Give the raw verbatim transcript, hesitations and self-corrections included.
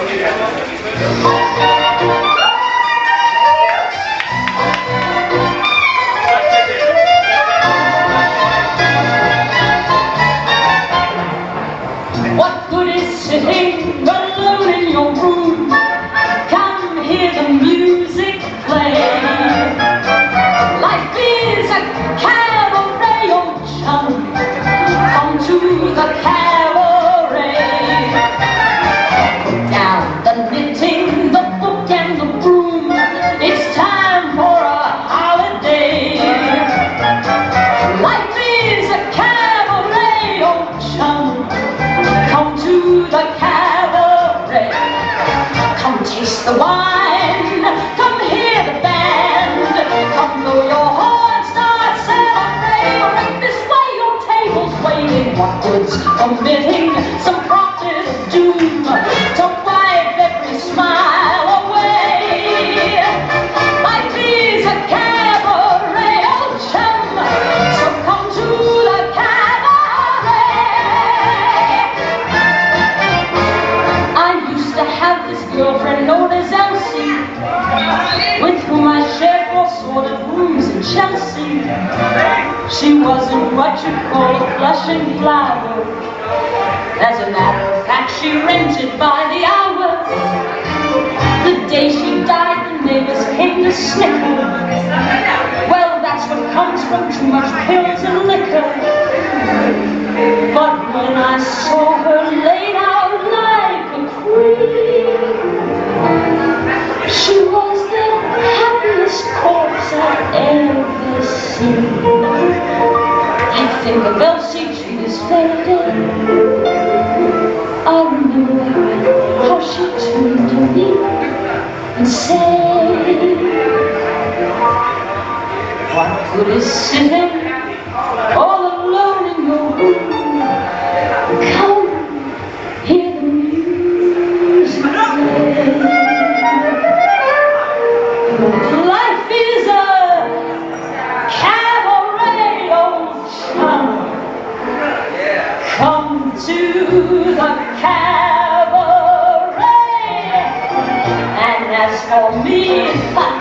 What good is sitting alone in your room? Come hear the music play. Life is a cabaret, old chum. Come to the cabaret. Put down the knitting, the book and the broom. It's time for a holiday. Life is a cabaret, old chum. Come to the cabaret. Come taste the wine. Come hear the band. Come blow your horn, start celebrating. This way your table's waiting. What good's omitting some prophet of doom to wipe every smile away? Life is a cabaret, old chum. So come to the cabaret. I used to have this girlfriend known as Elsie, with whom I shared all sort of rooms in Chelsea. She wasn't what you'd call a blushing flower. As a matter of fact, she rented by the hour. The day she died, the neighbors came to snicker. Well, that's what comes from too much pills and liquor. But when I saw her laid out like a queen, she was the happiest corpse I'd ever seen. I think of Elsie to this very day. I remember how she turned to me and said, what good is sitting all alone in your room? Come hear the music play. Life is a cabaret, old chum. Come to the cabaret. And as for me,